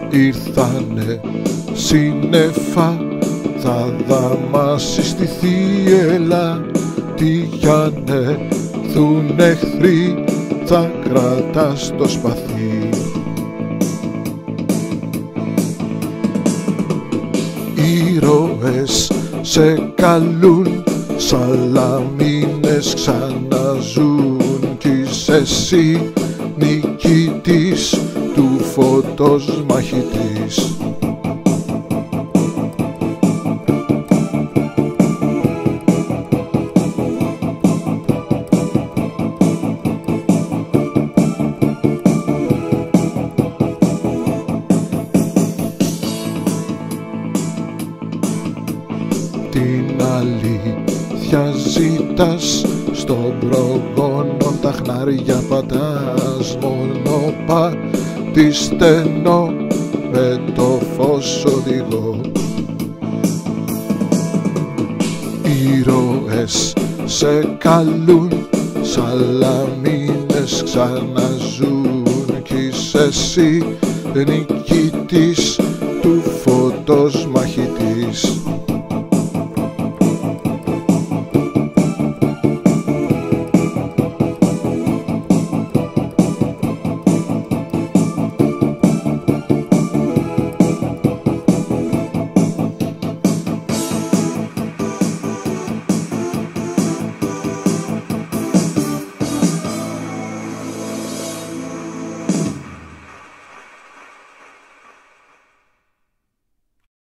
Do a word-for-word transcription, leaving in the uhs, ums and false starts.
Ήρθανε σύννεφα, θα δαμάσει στη θύελα. Τι γιανεθούν εχθροί, θα κρατάς το σπαθί. Ήρωες σε καλούν, σαλαμίνες ξαναζούν. Κι είσαι εσύ νικητής, του φωτός μαχητής. Την αλήθεια ζητάς, στον προγόνο τα χνάρια πατάς. Μονοπάτι στενό, με το φως οδηγώ. Ήρωες σε καλούν, σαλαμίνες ξαναζούν. Κι είσαι εσύ νικητής, του φωτός